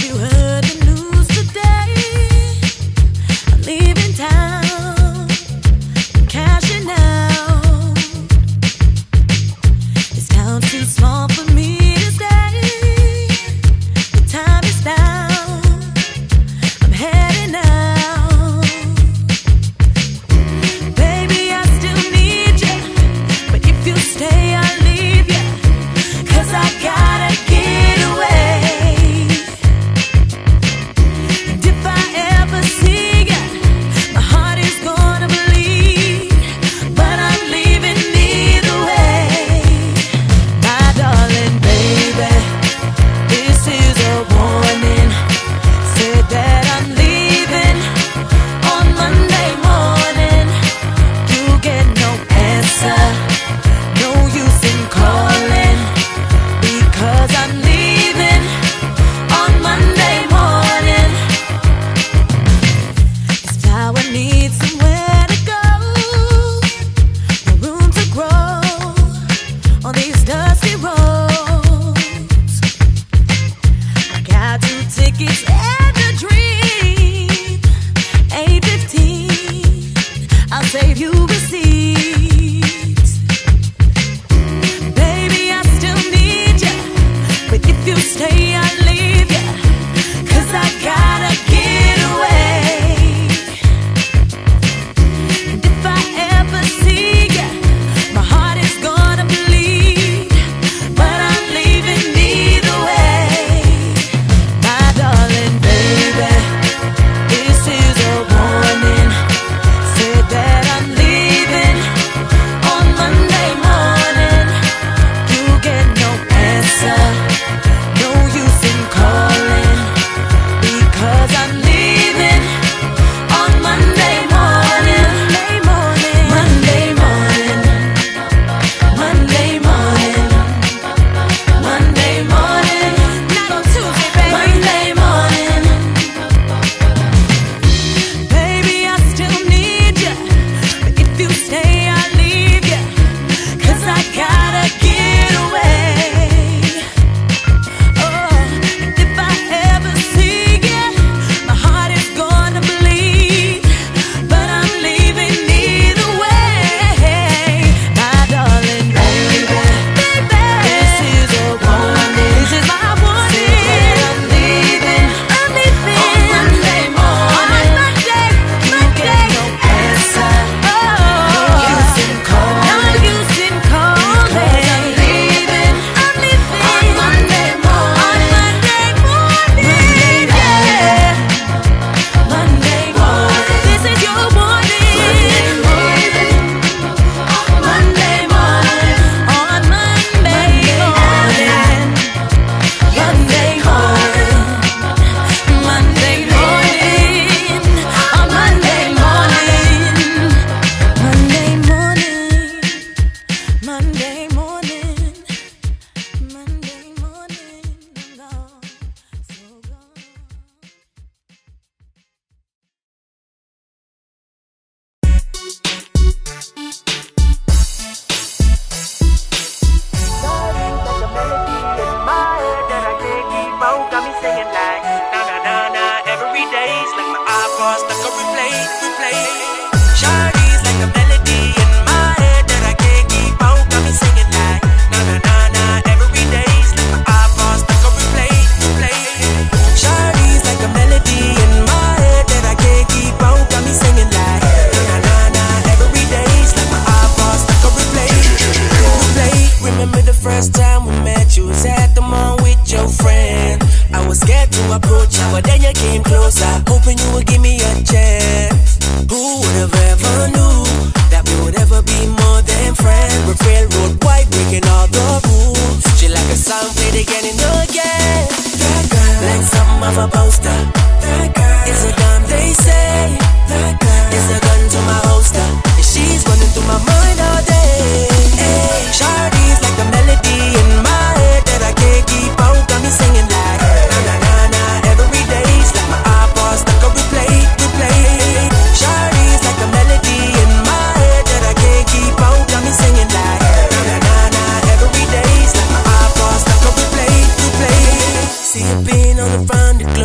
See you being on the front.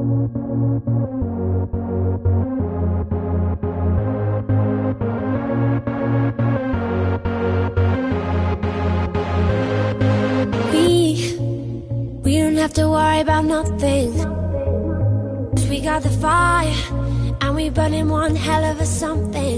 We don't have to worry about nothing, 'cause we got the fire, and we burning one hell of a something.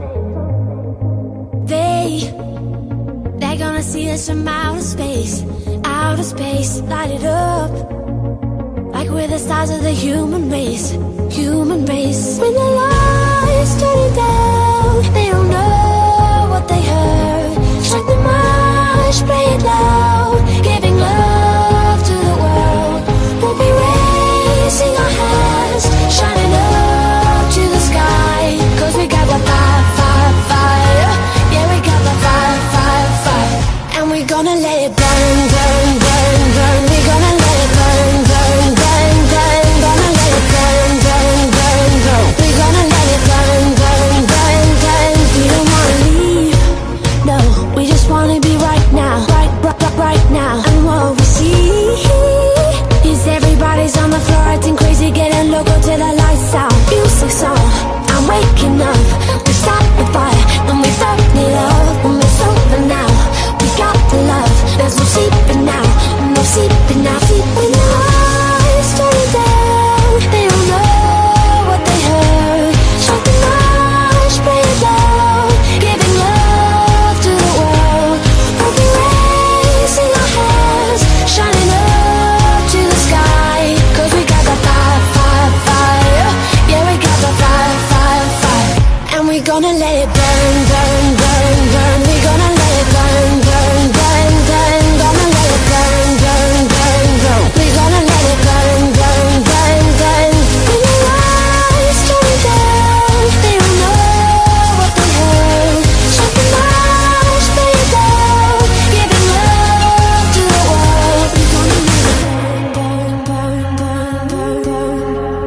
They're gonna see us from outer space, light it up, like we're the stars of the human race. When the lights turning down, they don't know what they heard. Strike the march, play it loud, giving love to the world. We'll be raising our hands, shining up to the sky, 'cause we got the fire, fire, fire. Yeah, we got the fire, fire, fire. And we're gonna let it burn, burn, burn, burn. We're gonna let it burn, burn, burn, burn. Gonna let it burn, burn, burn, burn. We're gonna let it burn, burn, burn, burn. We don't wanna leave, no, we just wanna be right now, right now. And what we see is everybody's on the floor acting crazy, getting loco till the lights out. Music's on, I'm waking up. We start the fire, and we burn it up. And it's over now, we got the love. There's no sleeping now, no sleeping now. When the lights turn down, they don't know what they heard. Strike the march, play it loud, giving love to the world. We'll be raising our hands, shining up to the sky, 'cause we got the fire, fire, fire. Yeah, we got the fire, fire, fire. And we're gonna let it burn, burn, burn, burn. We're gonna let it burn, burn, burn, burn. Gonna let it burn, burn, burn, burn. We're gonna let it burn, burn, burn, burn. When the lights turn down, they don't know what they heard. Strike the march, play it loud, giving love to the world. We're gonna let it burn, burn, burn, burn, burn,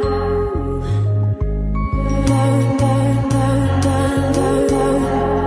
burn, burn, burn, burn, burn.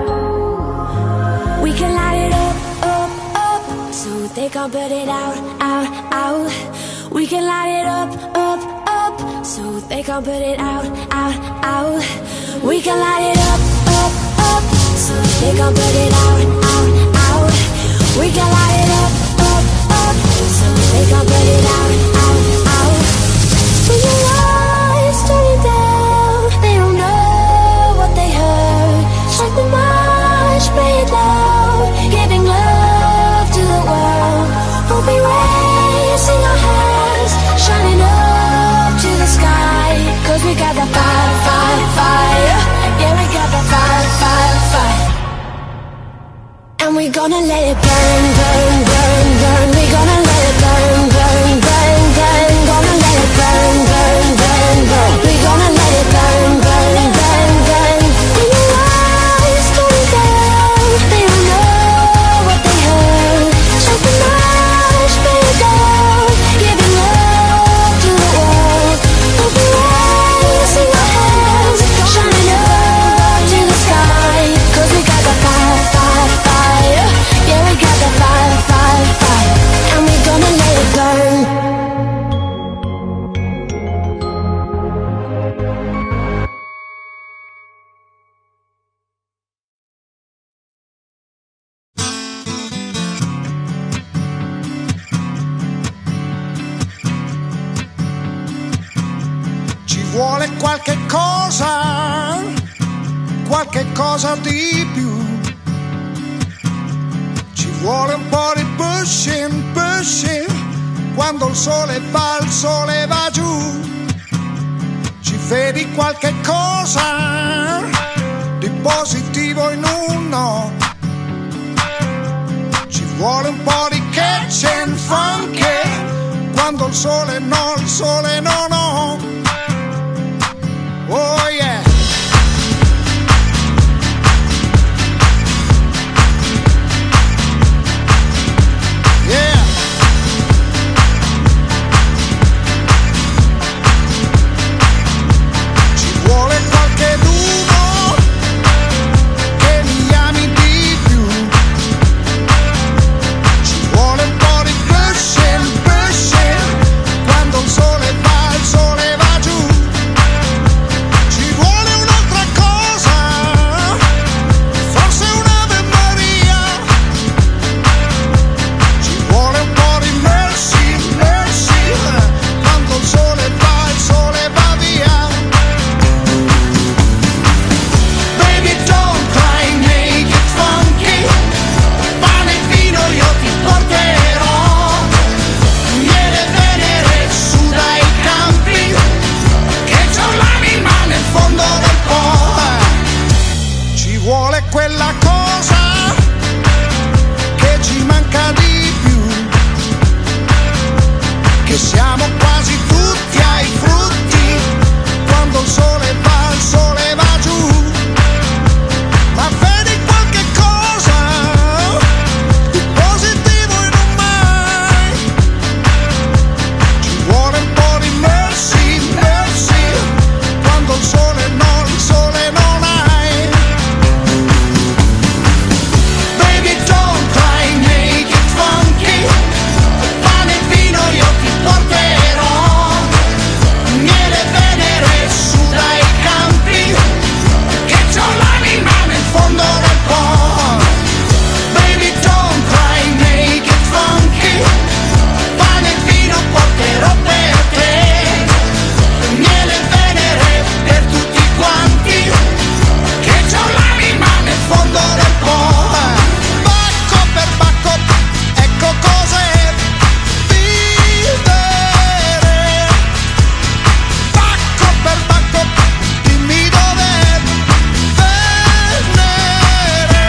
We can light it up, up, up, so they can't put it out, out, out. We can light it up, up, up, so they can't put it out, out, out. We can light it up, up, up, so they can't put it out, out, out. We can light it up, up, up, so they can't put it out, out, out. When the lights turn down, they don't know what they heard. Strike the march, play it loud, giving love to the world. We'll be raising our hands, shining up to the sky, 'cause we got the fire, fire, fire. Yeah, we got the fire, fire, fire. And we're gonna let it burn, burn, burn, burn. We're gonna let it burn, burn, burn, burn. Gonna let it burn, burn, burn, burn. We're gonna let it burn, burn, burn, burn. When the lights turn down, they don't know what they heard. Strike the march, play it loud, giving love to the world. We'll be raising our hands, shining up to the sky, 'cause we got the fire, fire, fire. Yeah, we got the fire, fire, fire. And we're gonna let it burn. Ci vuole qualche cosa di più. Ci vuole un po' di pushing, pushing. Quando il sole va giù. Ci vedi qualche cosa di positivo in uno. Ci vuole un po' di catch and funky. Quando il sole no, no. Oh yeah. Yeah. Ci vuole qualcheduno che mi ami di più. Ci vuole un po' di pushing, pushing. Quando il sole che siamo quasi tutti ai frutti, quando il sole va giù. Ma vedi qualche cosa di positivo in un mai, ci vuole un po' di mercy, quando il sole non hai. Baby don't cry, make it funky, pane e vino io ti porterò, miele, venere su dai campi, che c'ho l'anima nel fondo del po'. Baby don't cry, make it funky, pane e vino porterò per te, miele e venere per tutti quanti, che c'ho l'anima nel fondo del po'. Bacco per bacco, ecco cos'è vivere. Bacco per bacco, dimmi dov'è Venere.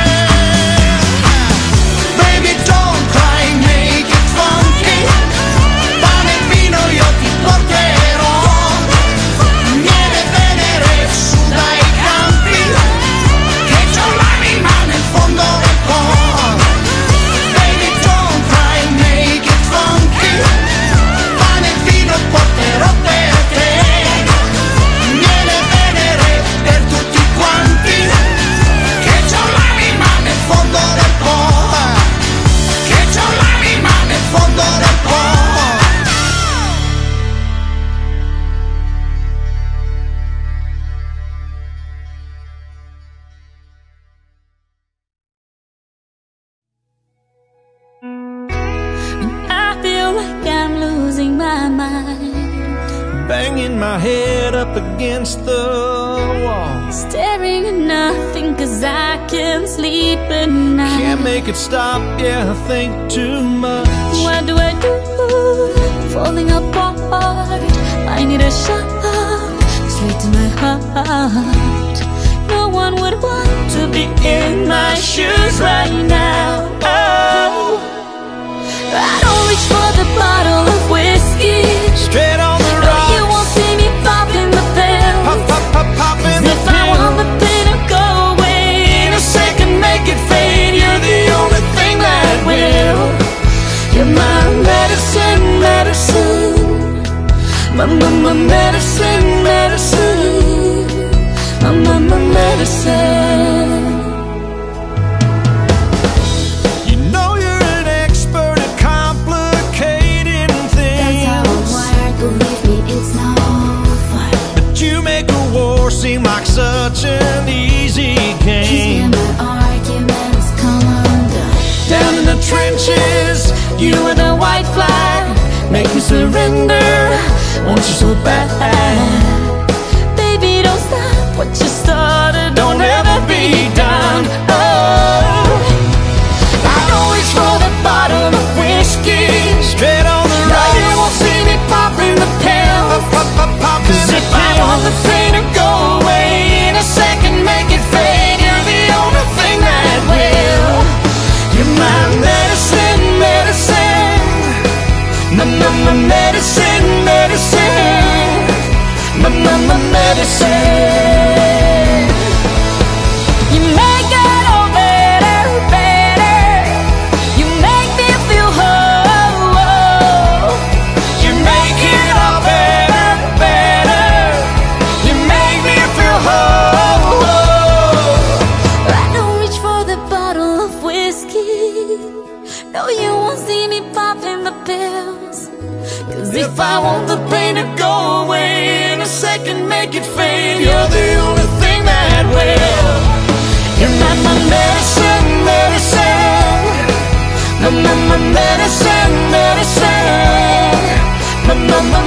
Baby don't cry, make it funky, pane e vino io ti porterò, miele e venere su dai campi, che c'ho l'anima nel fondo del po'. Baby don't cry, make it funky, pane e vino porterò per te, miele e venere per tutti quanti, che c'ho l'anima nel fondo del po', che c'ho l'anima nel fondo del po'. I feel like I'm losing my mind, Banging my head up against the wall. staring at nothing 'cause I can't sleep at night. Can't make it stop, yeah, I think too much. What do I do? Falling apart. I need a shot straight to my heart. No one would want to be in my shoes right now. Oh, I don't reach for the bottle of whiskey. Straight on the No, rocks. you won't see me popping the pill. Pop, pop, pop, pop in the If I want the pill. pain to go away in a second, make it fade. You're the only thing that will. You're my medicine, medicine. My medicine, medicine. My medicine. You know you're an expert at complicating That's how I'm things, wired, believe me, it's no fun. but you make a war seem like such an easy He's game. in my arguments, come undone. Down in the trenches, You were the white flag, make me surrender. Want you so bad. Baby, don't stop what you started. Don't ever be done. Oh, I don't reach for the bottle of whiskey. straight on the No, you rocks. won't see me popping the pill. Pop, pop, pop, pop in 'Cause the if I want the pill. pain to go away in a second, make it fade. You're the only thing that will. You're my medicine, medicine. My medicine, medicine. My medicine. You make it all better, better. You make me feel whole. You make it all better, better. You make me feel whole. I don't reach for the bottle of whiskey. No, you won't see me popping the pills. 'Cause if I want the pain to go away in a second, make it fade. You're the only thing that will. You're my medicine, medicine. My medicine, medicine. My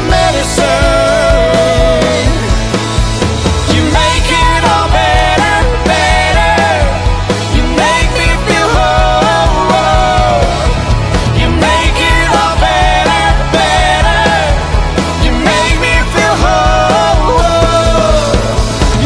medicine. You make it all better, better. You make me feel whole. You make it all better, better. You make me feel whole.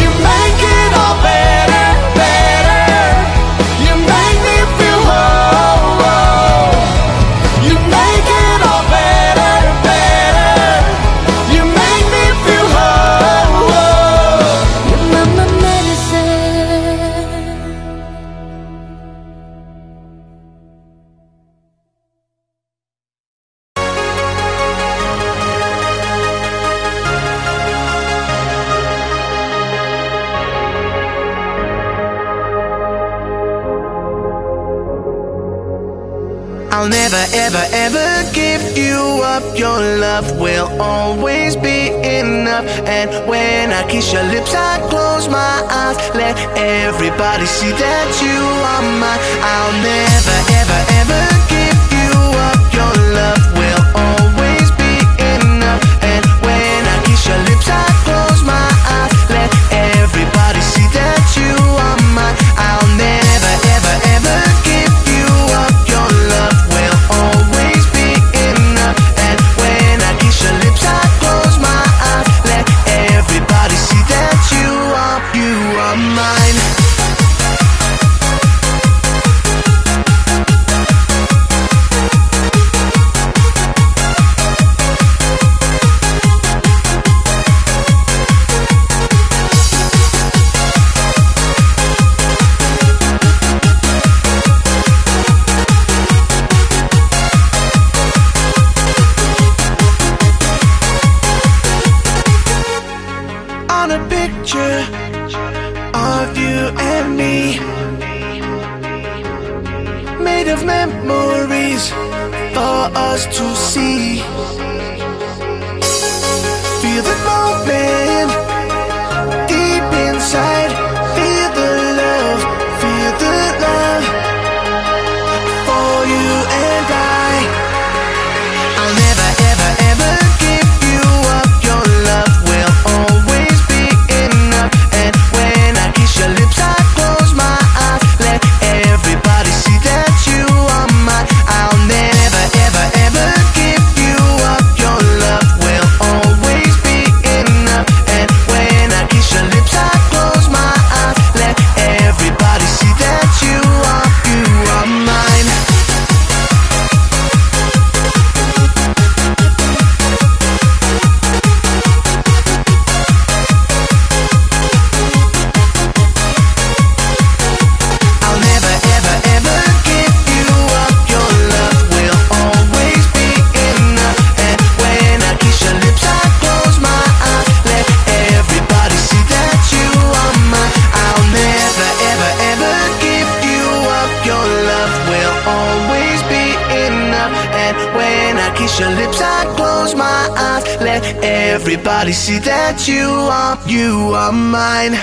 I'll never, ever, ever give you up. Your love will always be enough. And when I kiss your lips, I close my eyes. Let everybody see that you are mine. I'll never, ever, ever give you up. Your love will always be enough. And when I kiss your lips, I close my eyes. Let everybody see that you are mine. I'll never, ever, ever give you up. Your love will always be enough. And when I kiss your lips, I close my eyes. Let everybody see that you are mine. On a picture of you and me, made of memories for us to see. Feel the moment deep inside. Feel the love for you and I. I'll never, ever, ever give you up. Your love will always be enough. And when I kiss your lips, I close my eyes. Let everybody see that you are mine. I'll never, ever, ever give you up. Your love will always be enough. And when I kiss your lips, I close my eyes. Let everybody see that you are mine. I'll never, ever, ever give you up. Your love will always be enough. And when I kiss your lips, I close my eyes. Let everybody see that you are mine. I'll never, ever, ever give you up. Your love will always be enough. And when I kiss your lips, I close my eyes. Let everybody see that you are mine.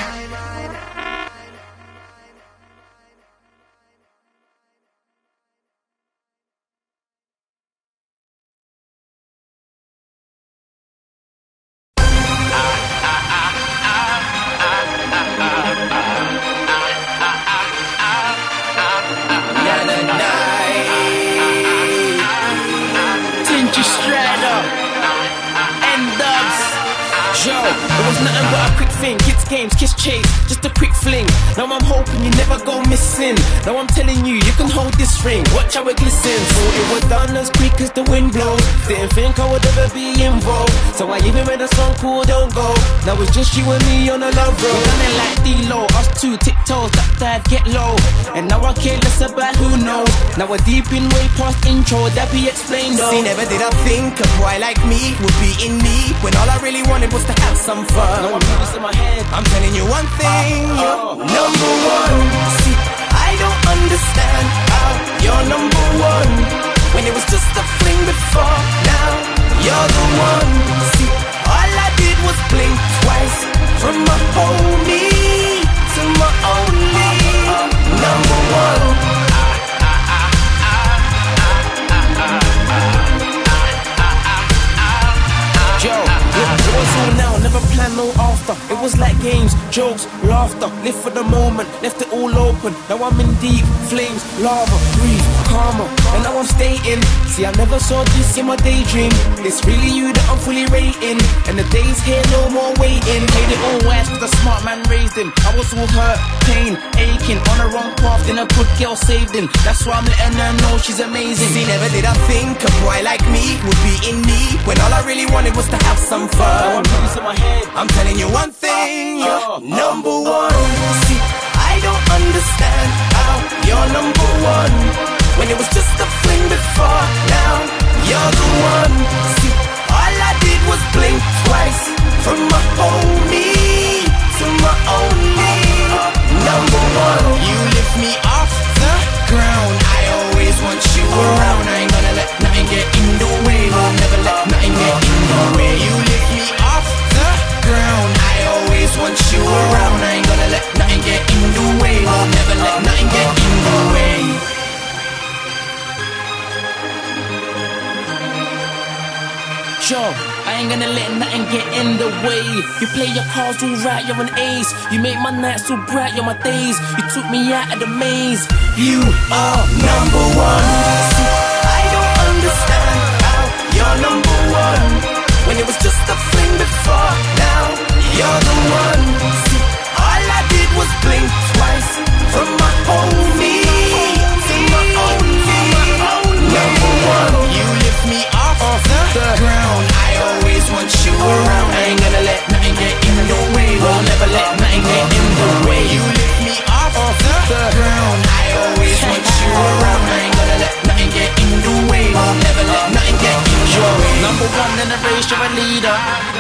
Tingy Strader and Dubs. Yo, it was nothing but a quick thing. Kids games, kiss chase, just a quick fling. Now I'm hoping you never go missing. Now I'm telling you, you can hold this ring. Watch how it glistens. So it was done as quick as the wind blows. Didn't think I would ever be involved. So I even made a song called Don't Go. Now it's just you and me on a love road. We done it like D-Lo, us two tiptoes, that dive, get low. And now I care less about who knows. Now we're deep in way past intro, that be explained though. See, never did I think a boy like me would be in need, when all I really wanted was to have some fun. No one put this in my head. I'm telling you one thing, you're number one. See, I don't understand how you're number one, when it was just a fling before. Now you're the one. See, all I did was blink twice, from my homie to my only number one. Joe, it was all now, never plan no after. It was like games, jokes, laughter. Live for the moment, left it all open. Now I'm in deep flames, lava, breathe, karma. And now I'm staying. See, I never saw this in my daydream. It's really you that I'm fully rating. And the days here, no more waiting. Played it all wise, cause the smart man raised him. I was all hurt, pain, aching. On the wrong path, then a good girl saved him. That's why I'm letting her know she's amazing. See, never did I think a boy like me would be in need, when all I really wanted was to have some No fun. one put this in my head. I'm telling you one thing, you're number one. See, I don't understand how you're number one, when it was just a fling before. Now you're the one. See, all I did was blink twice, from my homie to my only number one. You lift me off the ground, I always want you around. Joe, I ain't gonna let nothing get in the way. You play your cards all right, you're an ace. You make my nights so bright, you're my days. You took me out of the maze. You are number one. I don't understand how you're number one when it was just a fling before. Now you're the one. See, all I did was blink twice from my homie. Number one, you lift me off the ground. I always want you around. I ain't gonna let nothing get in the way. Won't never let nothing get in the way. You lift me off the ground. I always want you around. I ain't gonna let nothing get in the way. Won't never let nothing get in the way. Number one in the race, you're a leader.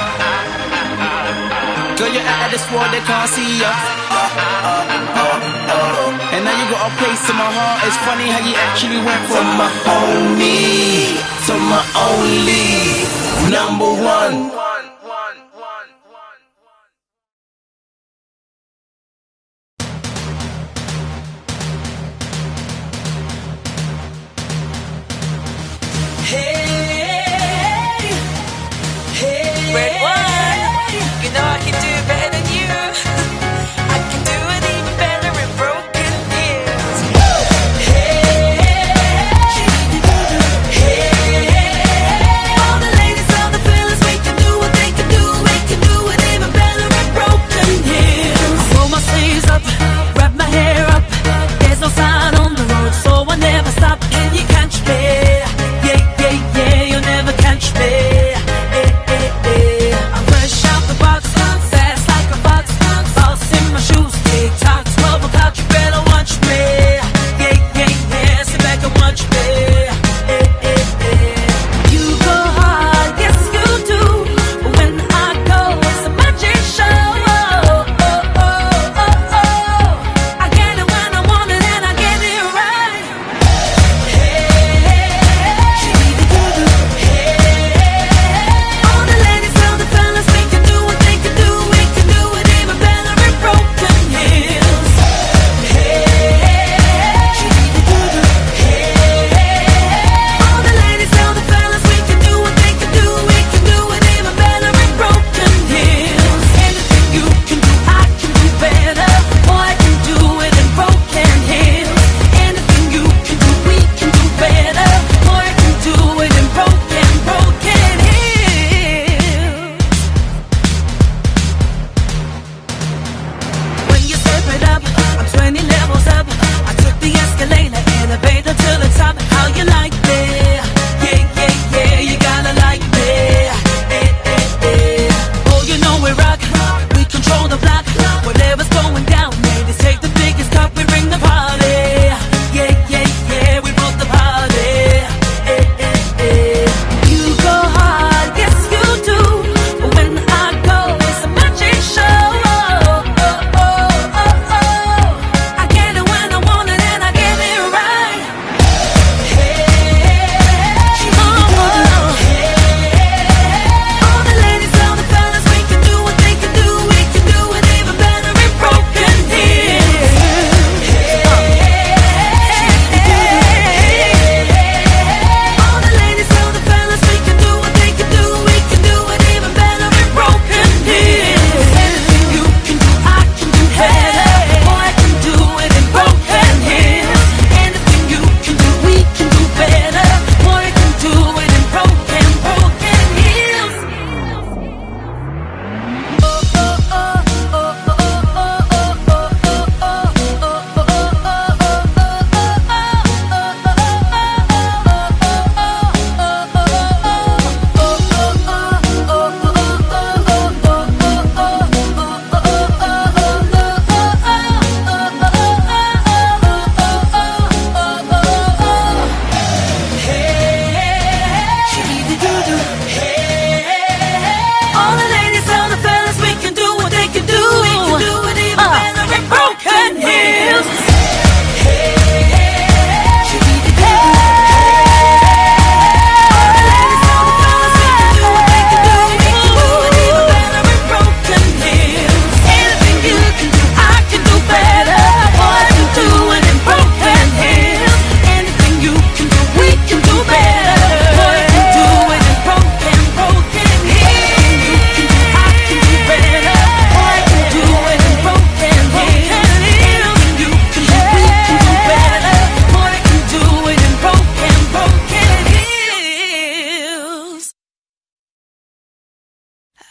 Girl, you're out of this world, they can't see ya. And now you got a place in my heart. It's funny how you actually went from my homie to my only number one. Red one, you know I can do better than you. I can do it even better in broken heels. All the ladies, all the fellas, we can do what they can do. We can do it even better in broken heels. I roll my sleeves up, wrap my hair up. There's no sign on the road, so I never stop. And you catch me, yeah, you'll never catch me.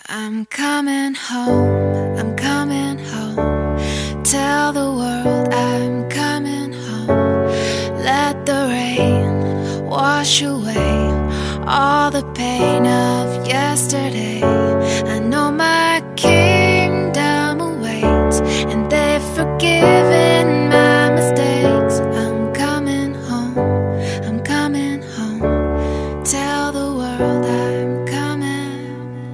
I'm coming home, I'm coming home. Tell the world I'm coming home. Let the rain wash away all the pain of yesterday. I know my kingdom awaits, and they've forgiven my mistakes. I'm coming home, I'm coming home. Tell the world I'm coming.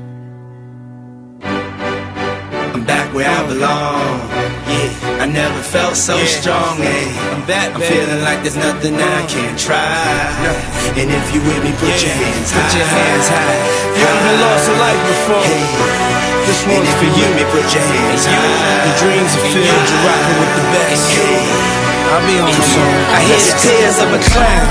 I'm back where I belong. Yeah, I never felt so strong. I'm back, I'm feeling like there's nothing I can't try. And if you with me, put your hands high. Put your hands high. You haven't lost a life before. This one's for you, me, put your hands high. Your dreams are filled, you're rocking with the best. I'll be on the song. I hear the tears of a clown.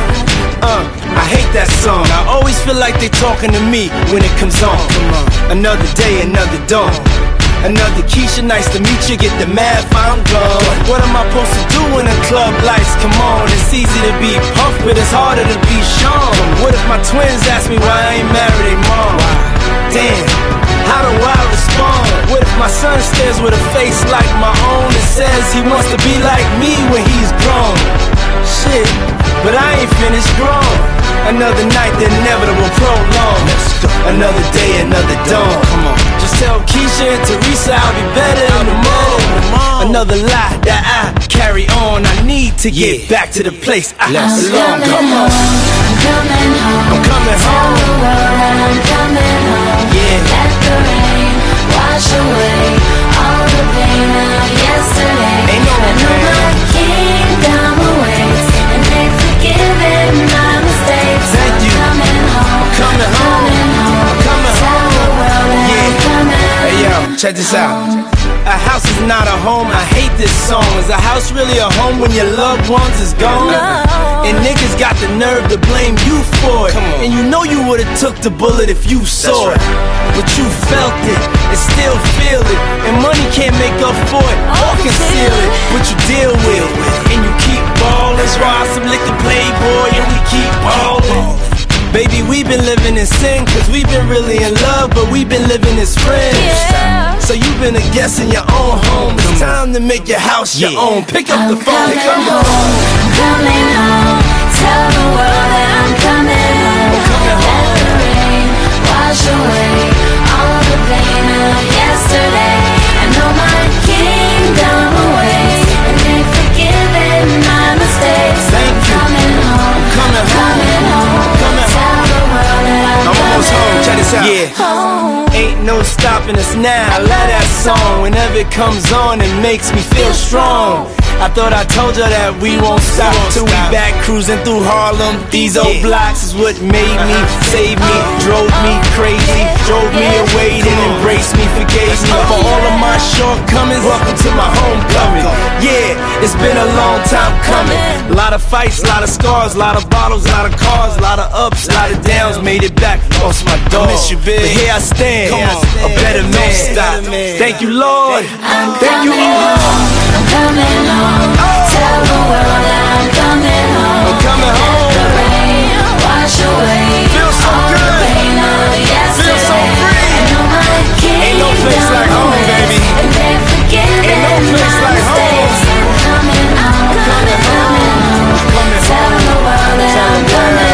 I hate that song. I always feel like they talking to me when it comes on. Another day, another dawn. Another Keisha, nice to meet you. Get the math, I'm gone. What am I supposed to do when the club lights come on? It's easy to be puffed, but it's harder to be Sean. What if my twins ask me why I ain't married their mom? Damn, how do I respond? What if my son stares with a face like my own and says he wants to be like me when he's grown? Shit, but I ain't finished grown. Another night, the inevitable prolong. Another day, another dawn. Come on. Just tell Keisha and Teresa I'll be better in the morning. Another lie that I carry on. I need to get back to the place I belong. Come on. I'm coming home. I'm coming Tell home. the world that I'm coming home. Yeah. Let the rain wash away all the pain of yesterday. Ain't no I know my kingdom awaits, and they've forgiven my mistakes. Thank you. I'm coming home. Coming home. home. Coming Tell home. the world that I'm coming. Hey yo, check this out. A house is not a home, I hate this song. Is a house really a home when your loved ones is gone? And niggas got the nerve to blame you for it. And you know you would've took the bullet if you saw it. But you felt it and still feel it. And money can't make up for it or conceal it. But you deal with it and you keep ballin'. Raw some liquor playboy and we keep ballin'. Baby, we've been living in sin, cause we've been really in love, but we've been living as friends. Yeah. So you've been a guest in your own home. It's time to make your house your own. Pick up the phone, pick up the phone. I'm coming home. Tell the world that I'm coming home. Let the rain wash away all the pain of yesterday. I know my kingdom awaits, and they've forgiven my mistakes. Thank you. Coming home. Coming home. Coming home. Tell the world that I'm almost home, check this out. home. Ain't no stopping us now. I love that song. Whenever it comes on, it makes me feel strong. I thought I told you that we won't stop till we back cruising through Harlem. These old blocks is what made me, saved me, drove me crazy, drove me away, then embraced me, forgave me for all of my shortcomings. Welcome to my homecoming. Yeah, it's been a long time coming. A lot of fights, a lot of scars, a lot of bottles, a lot of cars, a lot of ups, a lot of downs. Made it back, lost my dog. Miss you, big. But here I stand, a better man. Thank you, Lord. Thank you, all. I'm coming home. Tell the world that I'm coming home. I'm coming home. Let the rain wash away Feels so all good. the pain of yesterday. Feel so free. I know my Ain't no place like home, baby. And they've forgiven Ain't no place my like home. mistakes. I'm coming home. coming home. Tell the world that I'm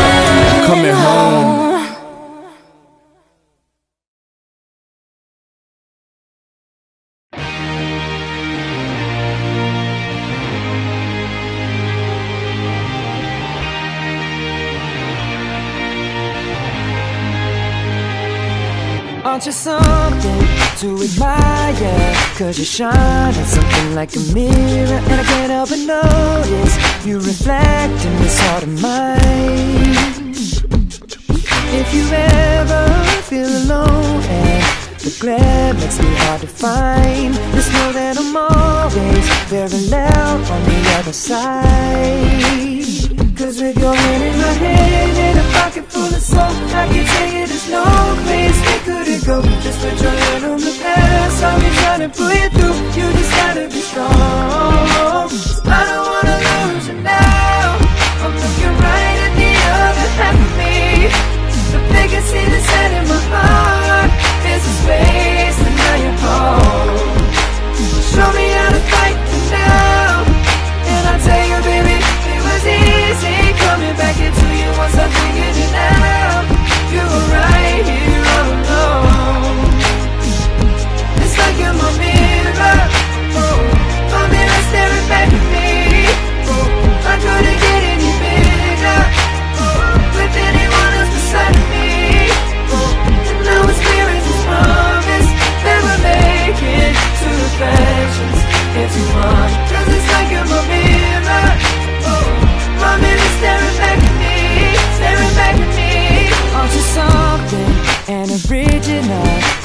coming home. Aren't you something to admire? Cause you shine on something like a mirror, and I can't help but notice you reflect in this heart of mine. If you ever feel alone and the glare makes me hard to find, just know that I'm always parallel on the other side. Cause with your hand in my hand and a pocket full of soul, I can tell you there's no place we couldn't go. Just put your hand on the past, I'll be trying to pull you through. You just gotta be strong. I don't wanna lose you now. I'm looking right at the other half of me. The vacancy that's set in my heart is a space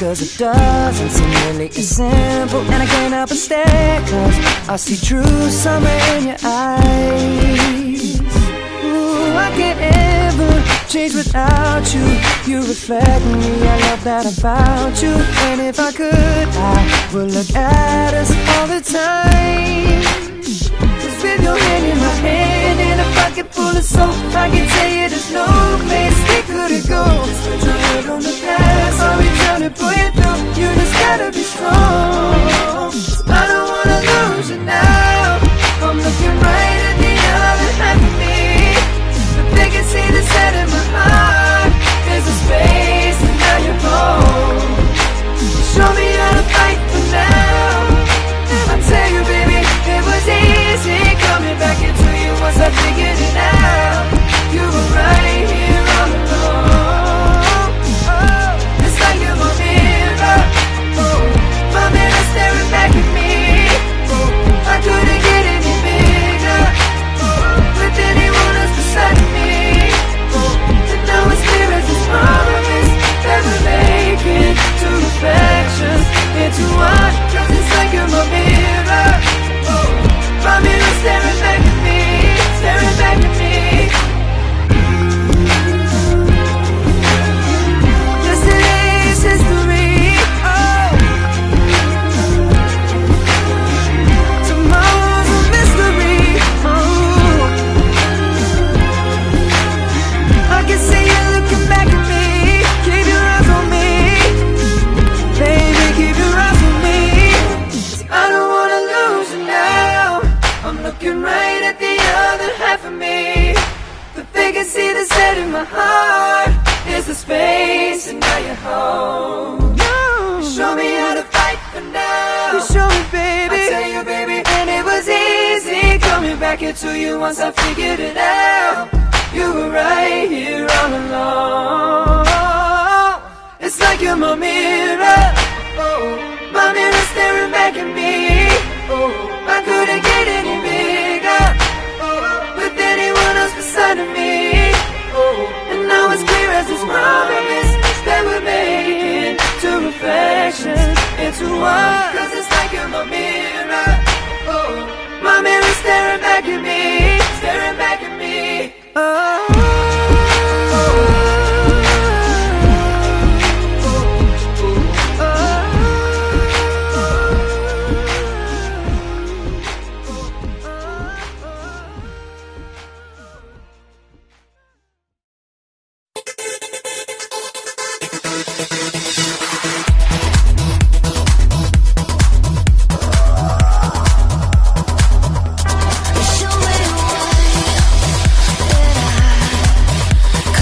'cause it doesn't seem really as simple. And I can't help but stare, 'cause I see true summer in your eyes. Ooh, I can't ever change without you. You reflect me, I love that about you. And if I could, I would look at us all the time. Just with your hand in my hand and a pocket full of soap, I can tell you there's no place we couldn't go. Just put your head on the past, I'll be trying to pull you through. You just gotta be strong. I don't wanna lose you now. I'm looking right at the other half of me. But they can see the set in my heart. There's a space and now you're home. Show me how to fight for now. I tell you, baby, it was easy coming back into you once I figured it out. You were right here all along. Oh, it's like you're my mirror. Oh, my mirror staring back at me. Oh, I couldn't get any bigger. Oh, with anyone else beside me. Oh, and now it's clear as this promise that we're making two reflections into one. 'Cause it's like you're my mirror. Oh, my mirror staring back at me, staring back at me. Yesterday's history. Oh, tomorrow's a mystery. Oh, I can see you looking back at me. Keep your eyes on me, baby, keep your eyes on me. I don't wanna lose you now. I'm looking right at the other half of me, but they can see the set in my heart. There's the space and now you're home. You show me how to fight for now. You show me, baby. I tell you, baby, and it was easy coming back into you once I figured it out. You were right here all along. It's like you're my mirror. Oh, my mirror staring back at me. Oh, I couldn't get any bigger. Oh, with anyone else beside of me. Oh, and now it's clear as this promise that we're making two reflections into one. 'Cause it's like you're my mirror. Oh, my mirror staring back at me, staring back at me. Oh. Show me why that I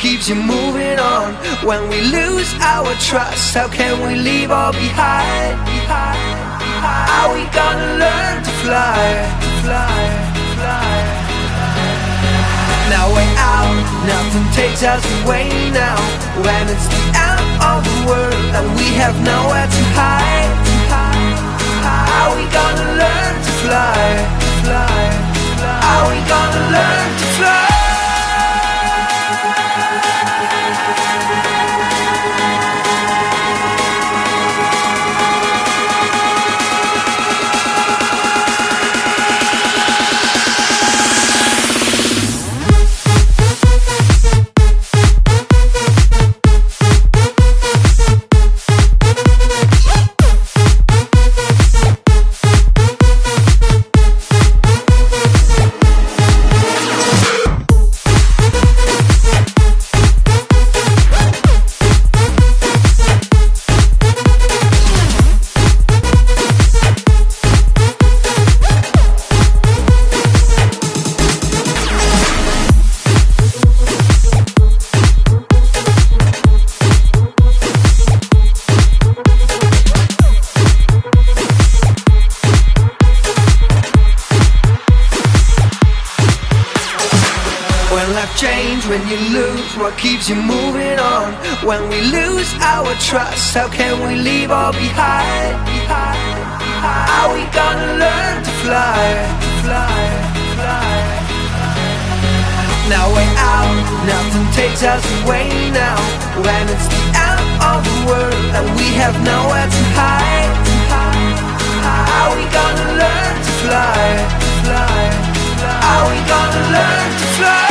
keeps you moving on? When we lose our trust, how can we leave all behind? Are we gonna learn to fly, fly, fly? Now we're out, nothing takes us away now. When it's the end of the world and we have nowhere to hide, are we gonna learn to fly, fly, fly? Are we gonna learn to fly? When you lose, what keeps you moving on? When we lose our trust, how can we leave all behind? Are we gonna learn to fly, fly, fly? Now we're out, nothing takes us away now. When it's the end of the world and we have nowhere to hide, are we gonna learn to fly, fly, fly? Are we gonna learn to fly?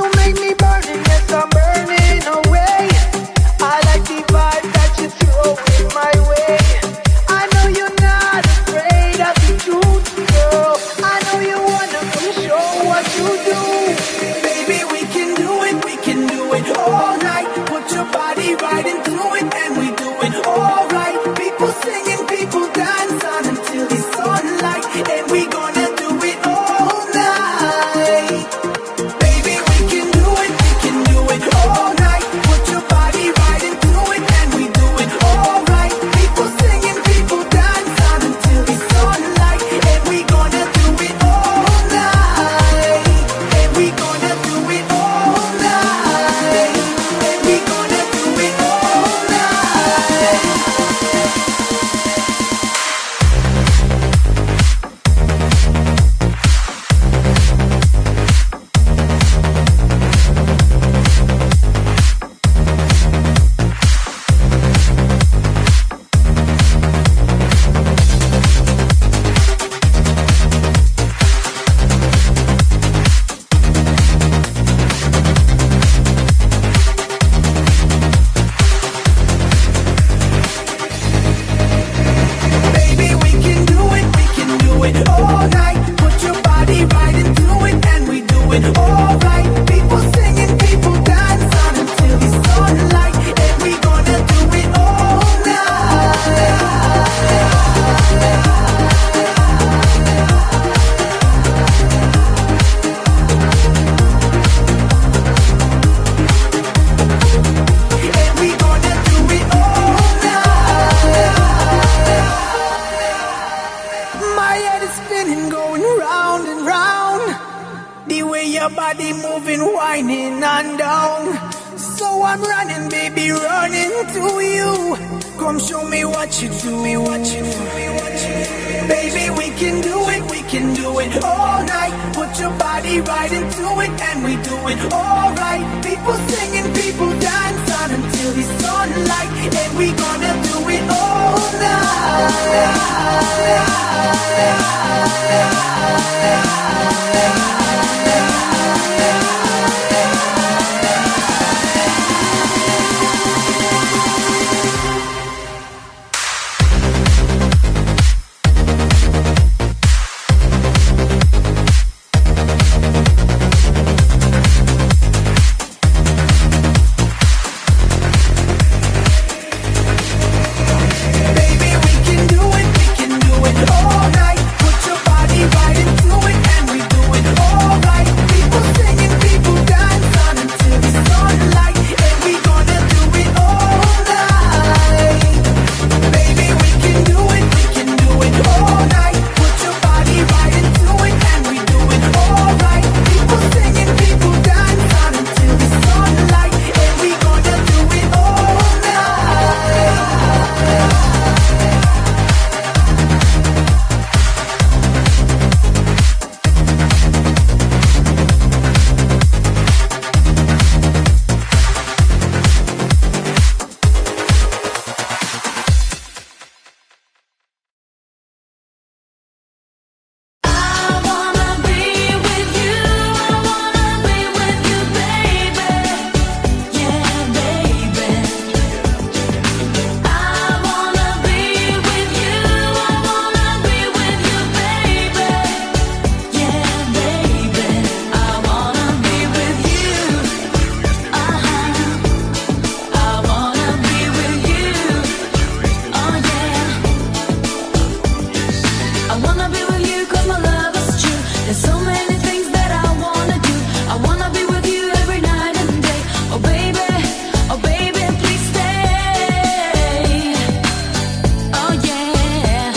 make me burning, yes, I'm burning away. I like the vibe that you throw in my way. I know you're not afraid of the truth, girl. I know you wanna show what you do. Baby, we can do it all night. Put your body right into it, and we do it all right. People singing, people dancing until the sunlight, and we gonna do it all night. Baby, we can do it all night. Put your body right into it, and we do it all right. People singing, people dancing until the sunlight, and we gonna do it all night. And we gonna do it all night. And we gonna do it all night. Baby, we can do it all night. Put your body right into it, and we do it all right. People singing, people dancing until the sunlight, and we gonna do it all night. And we gonna do it all night. My head is spinning, going round and round. The way your body moving, whining and down. So I'm running, baby, running to you. Come show me what you do, Baby, we can do it all night. Put your body right into it, and we do it all right. People singing, people dancing until the sunlight, and we gonna do it all Baby, we can do it all night. Put your body right into it, and we do it all right. People singing, people dancing until the sunlight, and we gonna do it all night. Baby, we can do it all night. Put your body right into it, and we do it all right. People singing, people dancing until the sunlight, and we gonna do it all night. I wanna be with you, baby. Yeah, baby. I wanna be with you, baby. Yeah, baby. I wanna be with you. I wanna be with you. Oh yeah. I wanna be with you 'cause my love is true. There's so many things that I wanna do. I wanna be with you every night and day. Oh baby, please stay. Oh yeah.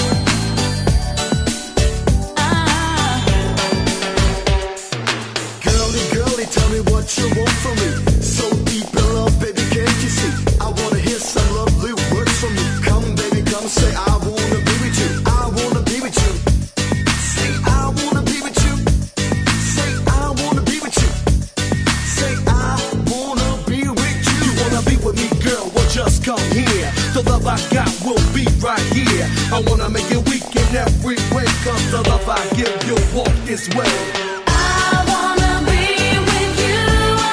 Girlie, tell me what you want from me. So deep in love, baby, can't you see? I wanna hear some lovely words from you. Come, baby, come say I wanna be with you. I wanna be with you. Say I wanna be with you. Say I wanna be with you. Say I wanna be with you. You wanna be with me, girl? Well, just come here. The love I got will be right here. I wanna make it weak in every way, 'cause the love I give you'll walk this way. I wanna be with you. I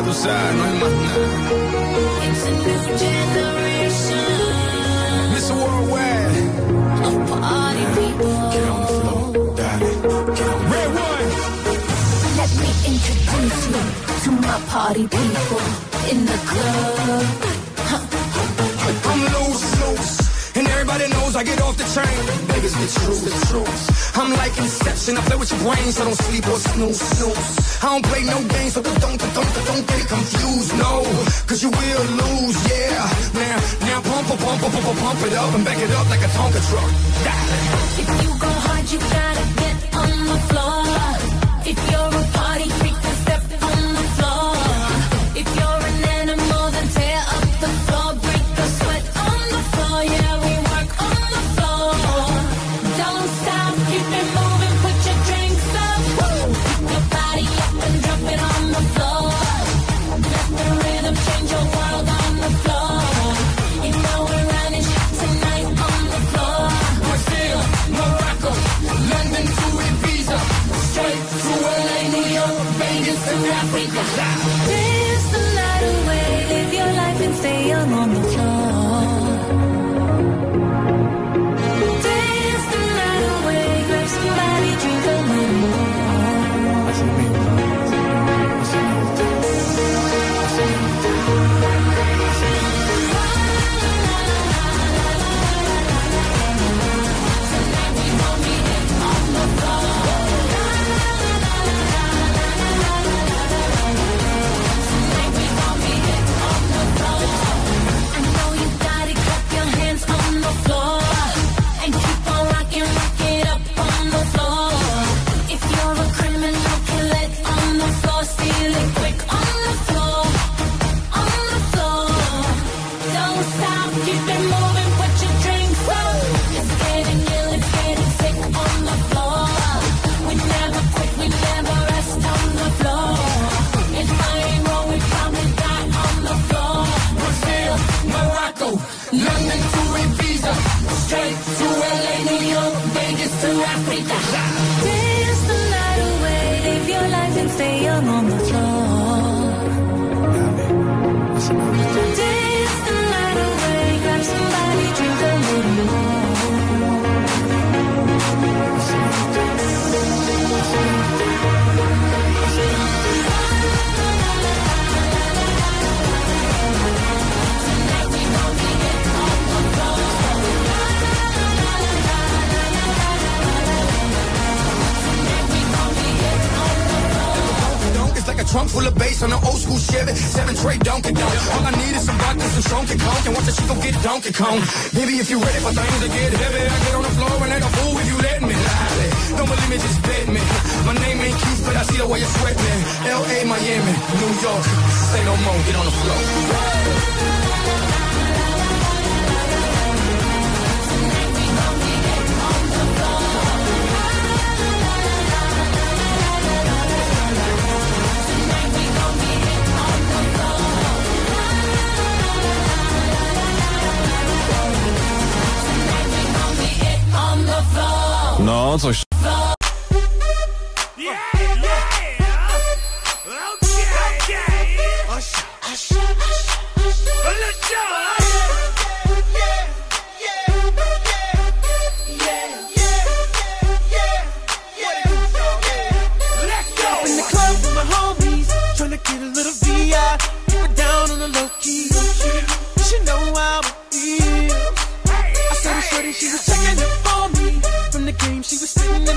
tú sabes, no hay más nada. It's a new generation Mr. Worldwide. of party people. Get on the floor, darling. Get on. Red one. Let me introduce you to my party people in the club. I'm loose, and everybody knows I get off the train. Baby's the truth. I'm like Inception, I play with your brain, so don't sleep or snooze. I don't play no games, so don't get it confused, no. Cause you will lose, yeah. Now pump it up and back it up like a Tonka truck. If you go hard, you gotta get on the floor. If you're a party freak, then step on the floor. If you're an animal, then tear up the floor. Break the sweat on the floor, yeah, we work on the floor. Don't stop, keep it moving, put your drinks up. Pick your body up and drop it on the floor. Let the rhythm change your world on the floor. You know we're running shit tonight on the floor. Brazil, Morocco, London to Ibiza, straight to LA, New York, Vegas to Africa. Dance the night away, live your life and stay young on the floor. Dance the night away, grab somebody, drink a little more. I know you got it, clap your hands on the floor. And keep on rocking, rock it up on the floor. If you're a criminal, kill it on the floor. Steal it quick on the floor. On the floor. Don't stop, keep it moving, put your drinks up. It's getting ill, it's getting sick on the floor. We never quit, we never rest on the floor. If I ain't wrong, we probably die on the floor. Brazil, Morocco, London to Ibiza, straight to LA, New York, Vegas to Africa. Dance the night away, live your life and stay young on the floor. Dance the night away, grab somebody, drink a little more. It's like a trunk full of bass on an old school Chevy, 7 tray Donkey Kong. All I need is some vodka, some Donkey Kong, and watch the chico get Donkey Kong. Baby, if you're ready for things to get heavy, I get on the floor and act a fool if you let me. Don't believe me, just bet me. My name ain't Keith, but I see the way you sweat me. L.A., Miami, New York, say no more, get on the floor. No, coś. She was checking it for me from the game. She was sitting in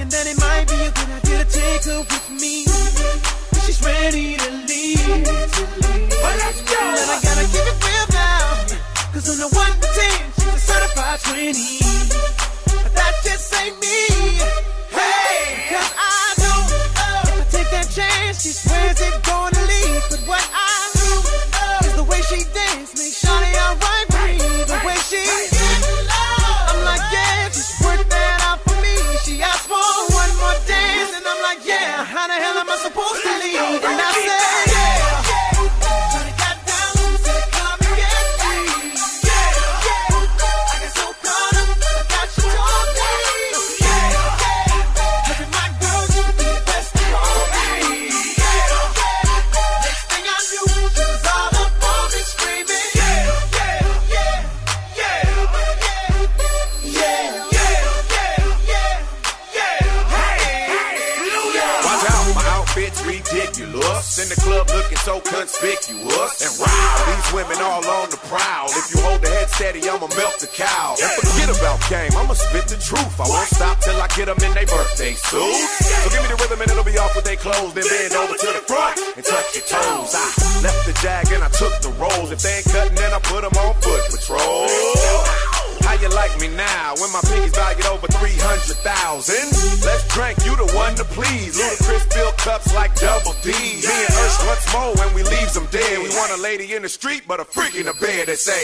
thinking that it might be a good idea to take her with me. She's ready to leave. But let's go. And I gotta keep it real now, 'cause on the 1 to 10, she's a certified 20. But that just ain't me. Hey, 'cause I know if I take that chance, she swears it's gonna leave. But what I do is the way she dance makes Shawty alright with me. The way she I'm like, yeah, just work that out for me. She asked for one more dance, and I'm like, yeah, how the hell am I supposed to leave? And I said, yeah. Shawty got down, said, come and get me. I got so caught up, I thought she told me. Look at my girl, you be the best of all me. Next thing I knew, she was all up on me screaming. Bitch ridiculous, in the club looking so conspicuous. And wow, these women all on the prowl. If you hold the head steady, I'ma melt the cow. And forget about game, I'ma spit the truth. I won't stop till I get them in their birthday suits. So give me the rhythm and it'll be off with their clothes. Then bend over to the front and touch your toes. I left the jag and I took the rolls. If they ain't cutting, then I put them on foot patrol. How you like me now when my pinkies valued over 300,000? Let's drink, you the one to please. Ludacris fill cups like double D. Me and Ursh once more when we leaves them dead. We want a lady in the street, but a freak in the bed that say,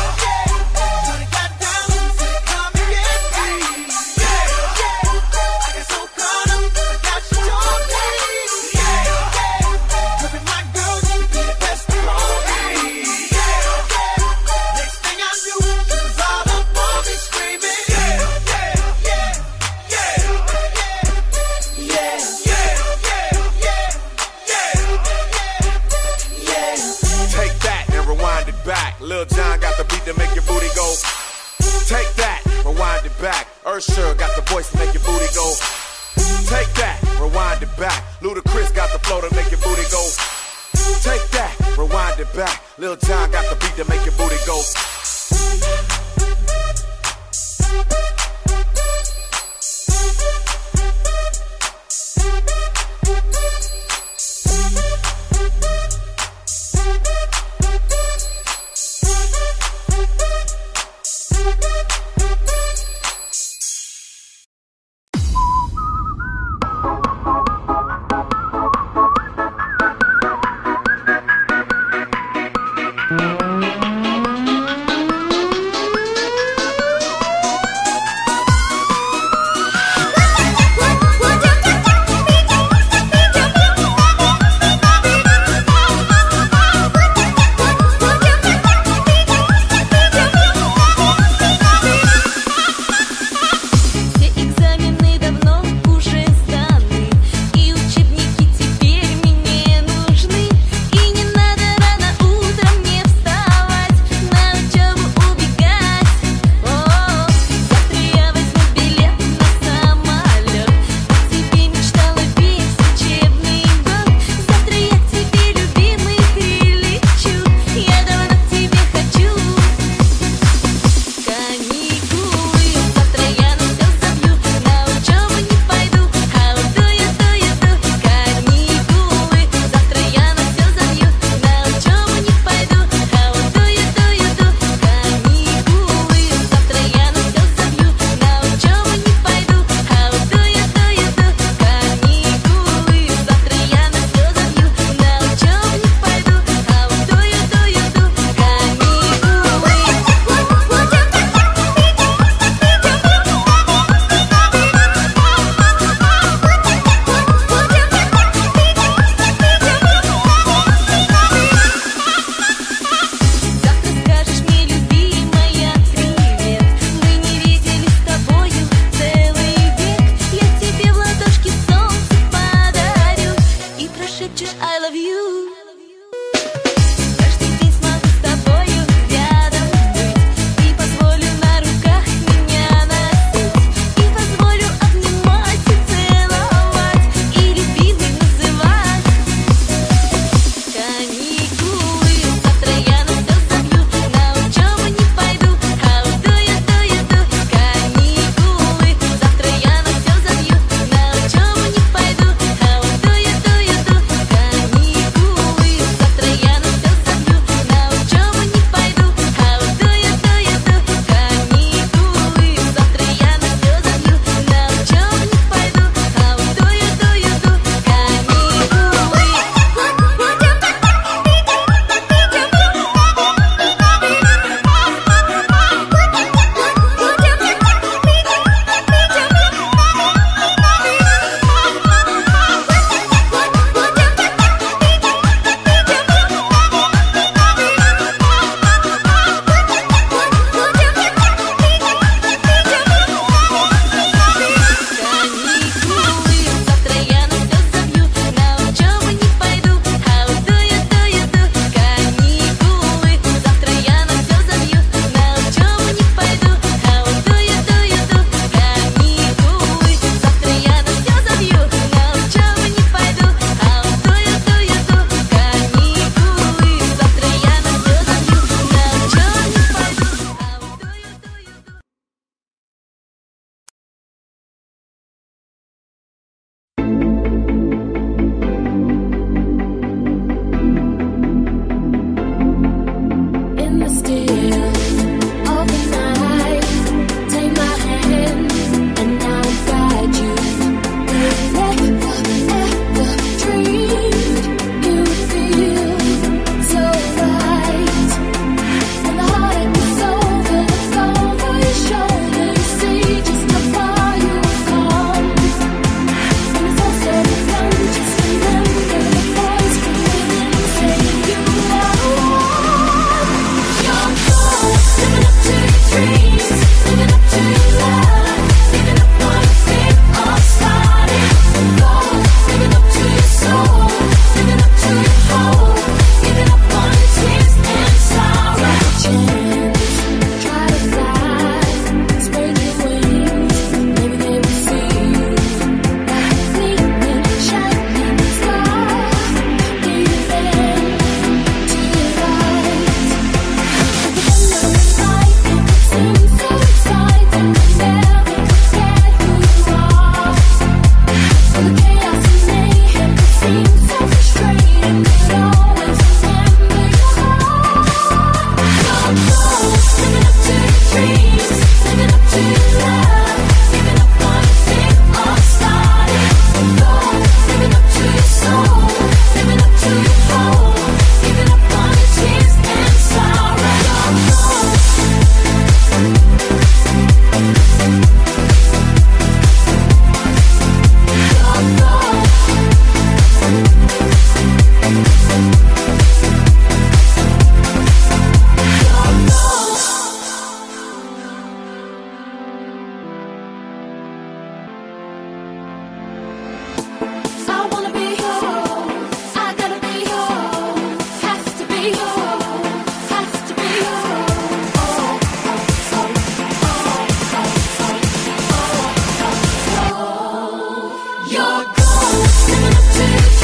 Lil Jon got the beat to make your booty go. Take that, rewind it back. Usher got the voice to make your booty go. Take that, rewind it back. Ludacris got the flow to make your booty go. Take that, rewind it back. Lil Jon got the beat to make your booty go.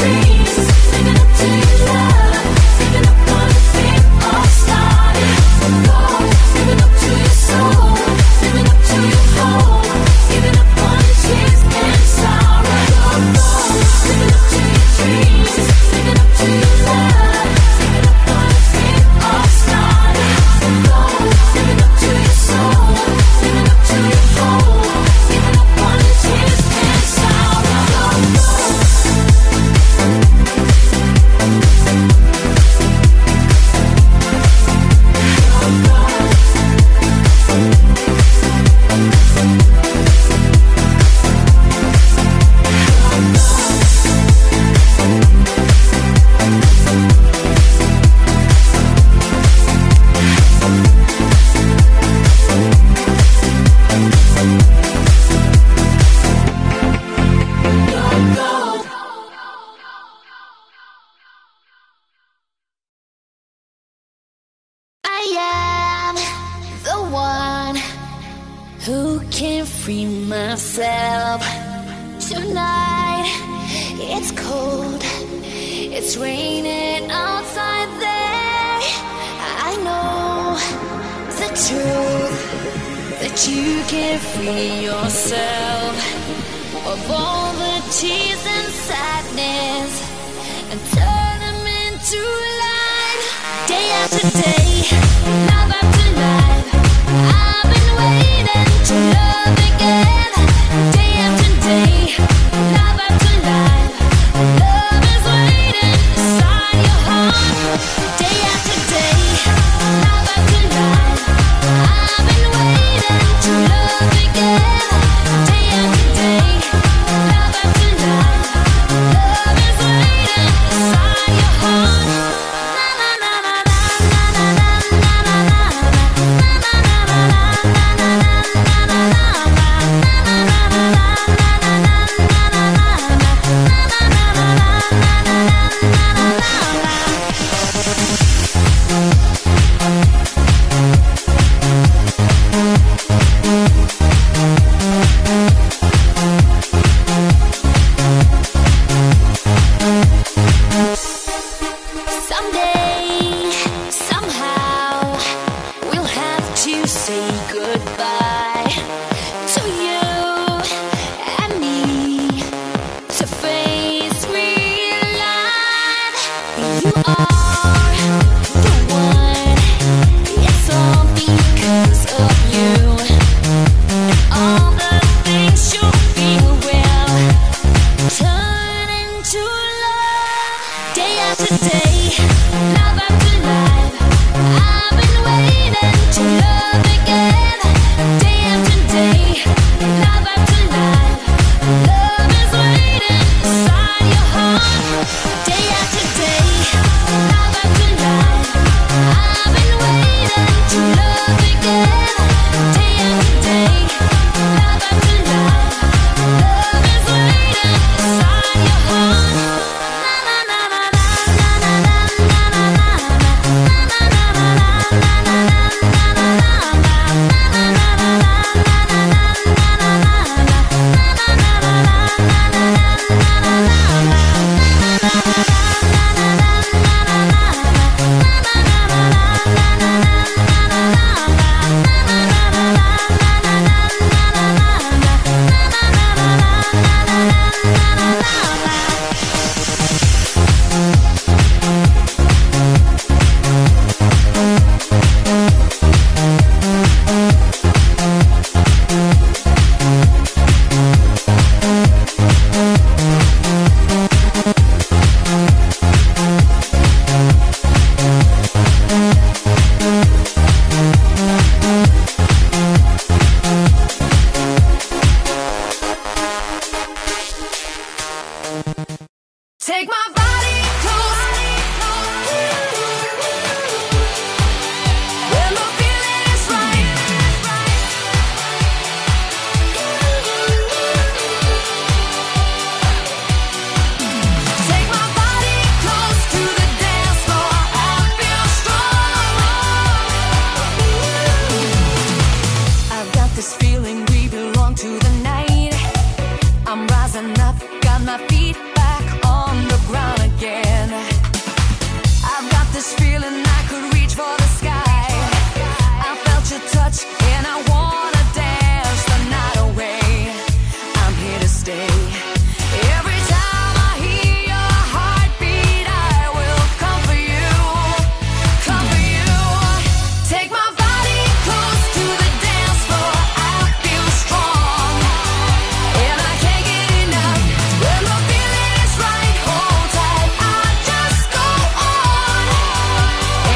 dreams, living up to your love, giving up on the fear of starting. Go, living up to your soul, living up to your home, giving up on the tears and sorrow. Go, living up to your dreams, living up to your love, giving up on the fear of starting. Go, living up to your soul, living up to your home, giving up on the tears and sorrow. I am the one who can free myself. Tonight it's cold, it's raining outside there. I know the truth, that you can free yourself of all the tears and sadness and turn them into light. Day after day, love after love, I've been waiting to love again. Day after day, love after love, love is waiting inside your heart. Day after day, love after love, I've been waiting to love again. Day after day, love after love, love is waiting inside your heart. Someday, somehow, we'll have to say goodbye to you and me, to face real life. You are the one, it's all because of you. And all the things you feel will turn into love. Day after day, love after love, I've been waiting to love again. Day after day, love after love, love is waiting inside your heart. Day after day, love after love, I've been waiting to love again. Day after day, love after love, love is waiting inside your heart. Na na na na na na na na na na na. Take my body close, when the feeling is right. Take my body close to the dance floor, I feel strong. I've got this feeling we belong to the night. I'm rising up, got my feet back on the ground. again. I've got this feeling I could reach for the sky. I felt your touch and I wanna dance the night away. I'm here to stay. Every time I hear your heartbeat, I will come for you, come for you. Take my body close to the dance floor. I feel strong and I can't get enough. When the feeling is right, hold tight. I just go on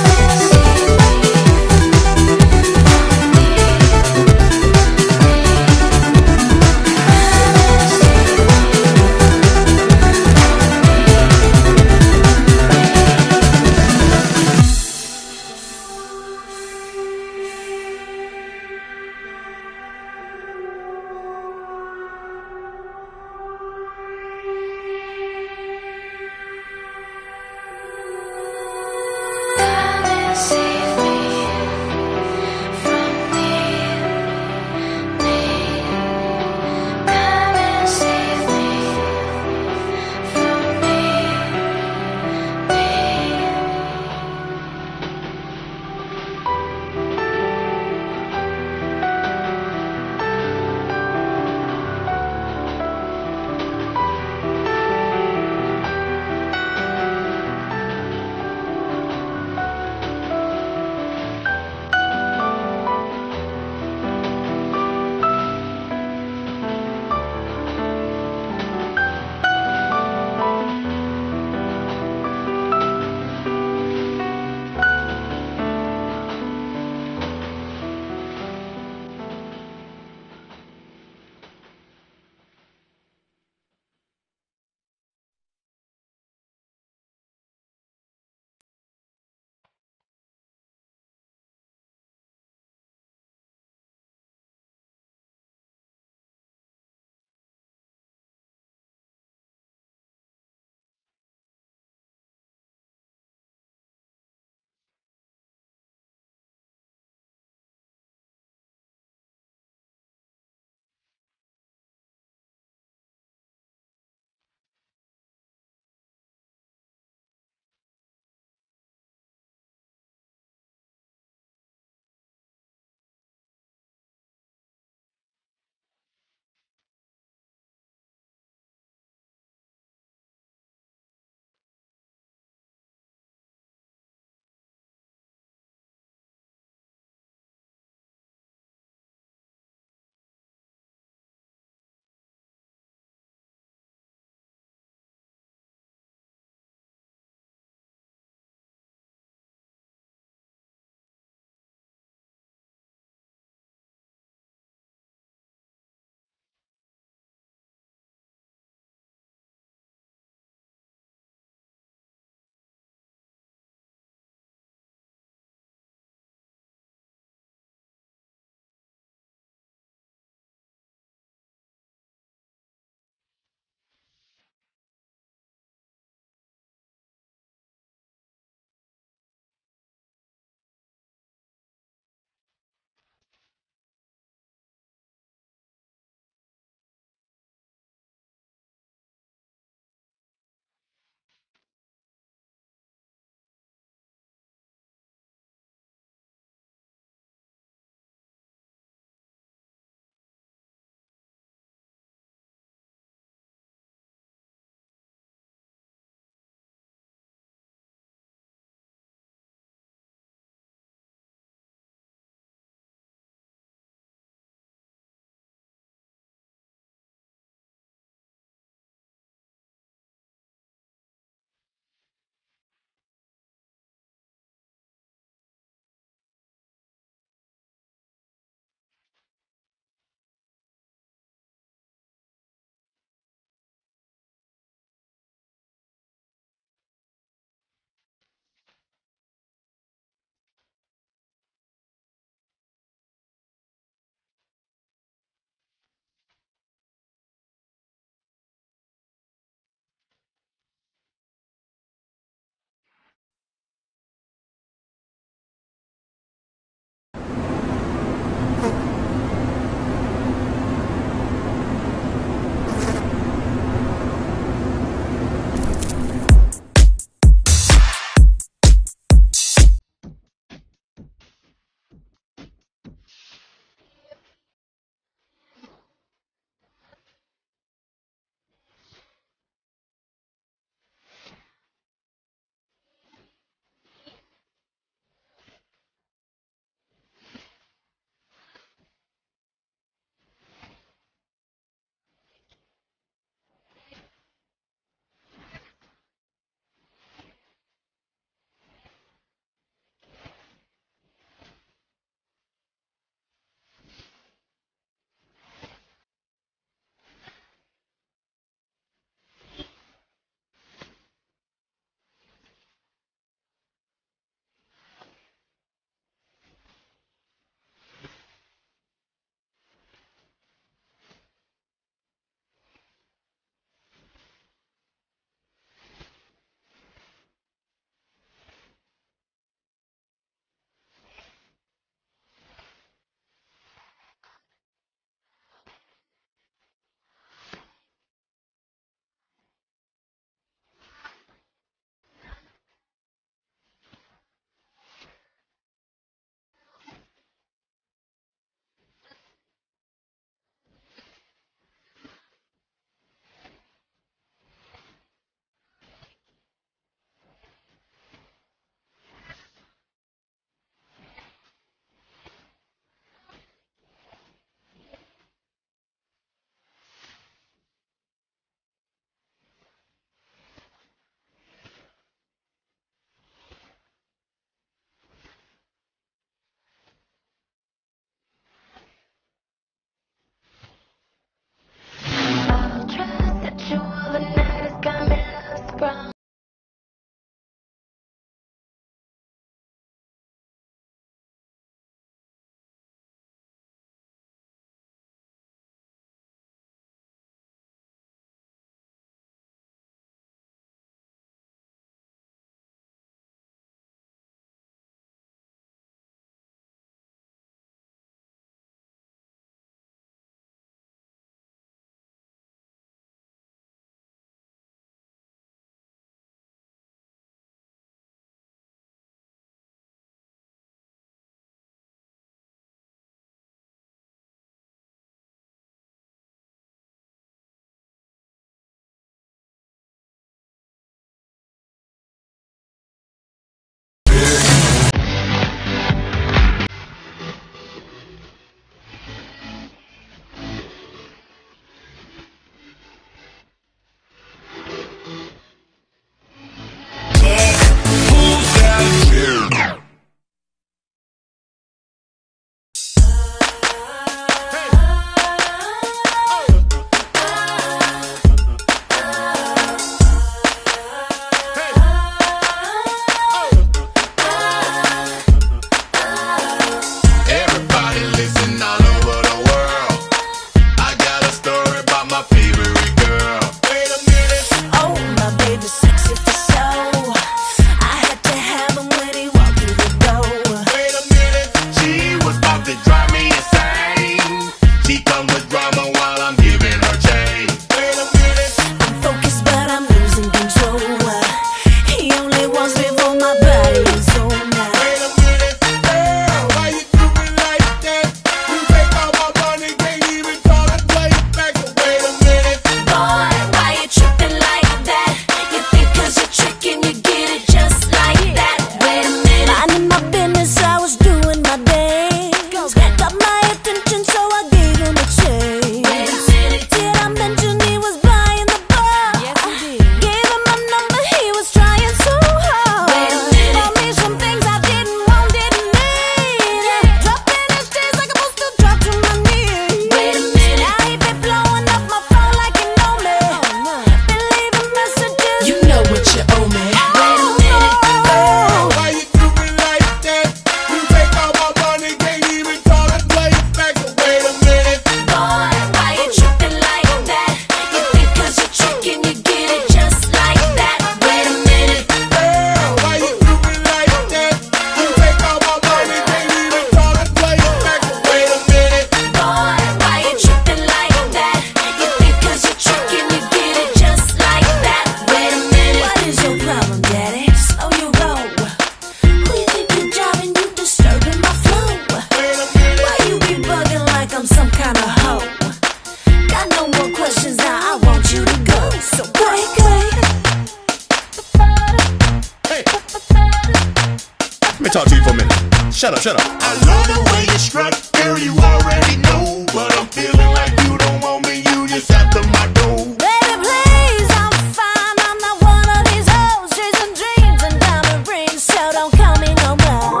Shut up. I love the way you strut, girl, you already know. But I'm feeling like you don't want me, you just after my dough. Baby, please, I'm fine. I'm not one of these hoes chasing dreams and diamond rings, so don't call me no more.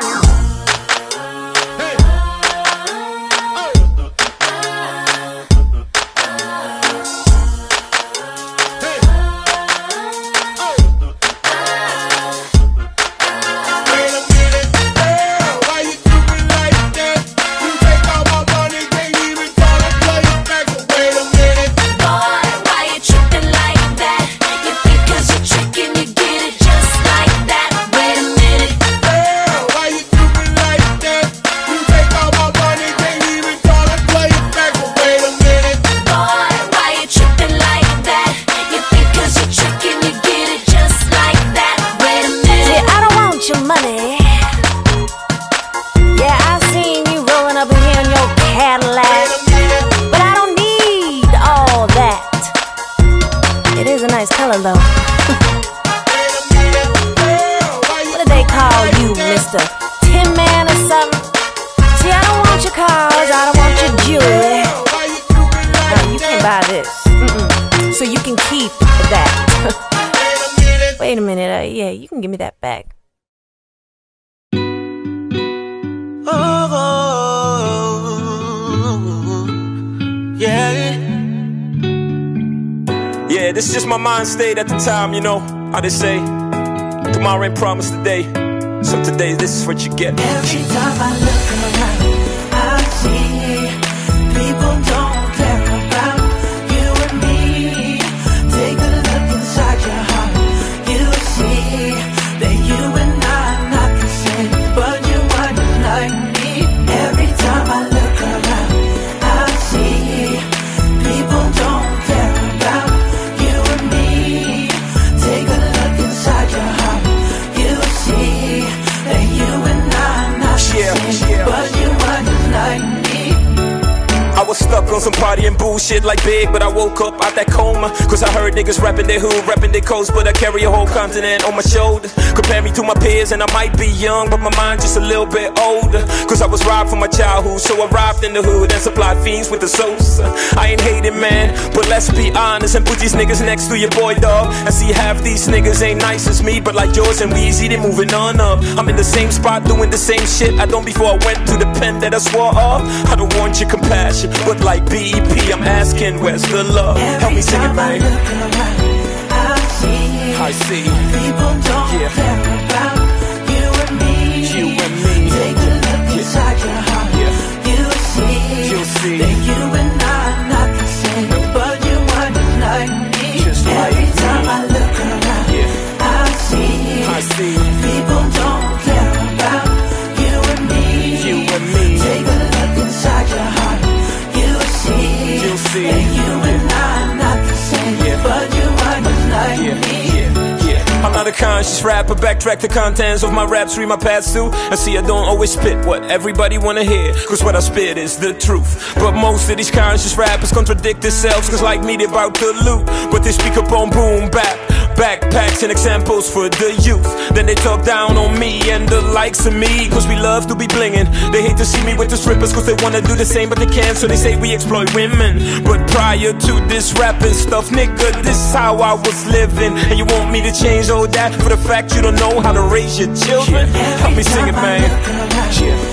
Wait a minute, yeah, you can give me that back. Yeah, this is just my mind state at the time, you know how they say, tomorrow ain't promised today, so today this is what you get. Every time I look around, I see people don't care about you and me. Take a look inside your heart, you see that you and I are not the same, but you aren't like me. Every time I look around, I see people don't care about you and me. Take a look inside your heart, you see that you and I are not the same, but you aren't like me. I was stuck on some party and bullshit like Big, but I woke up out that coma, cause I heard niggas rapping their hood, rapping their coast, but I carry a whole continent on my shoulders. Compare me to my peers and I might be young, but my mind just a little bit older, cause I was robbed from my childhood, so I robbed in the hood and supplied fiends with the sauce. I ain't hating, man, but let's be honest and put these niggas next to your boy, dog, and see half these niggas ain't nice as me, but like yours and Weezy, they moving on up. I'm in the same spot doing the same shit I done before I went to the pen that I swore off. I don't want your compassion, but like BEP, I'm asking, where's the love? Help me sing it, man. I see people don't care about you and me. Take a look inside your heart, you'll see that you and I are not the same, but you aren't like me. Every time I look around, I see people don't care about you and me. Take a look inside your heart, you'll see that you and I are not the same, but you aren't like me. I'm not a conscious rapper, backtrack the contents of my raps, read my past too, and see I don't always spit what everybody wanna hear, cause what I spit is the truth. But most of these conscious rappers contradict themselves, cause like me they about to loot, but they speak up on boom bap, backpacks and examples for the youth. Then they talk down on me and the likes of me, cause we love to be blingin'. They hate to see me with the strippers, cause they wanna do the same but they can't, so they say we exploit women. But prior to this rapping stuff, nigga, this is how I was living, and you want me to change all that for the fact you don't know how to raise your children? Help me sing it, man.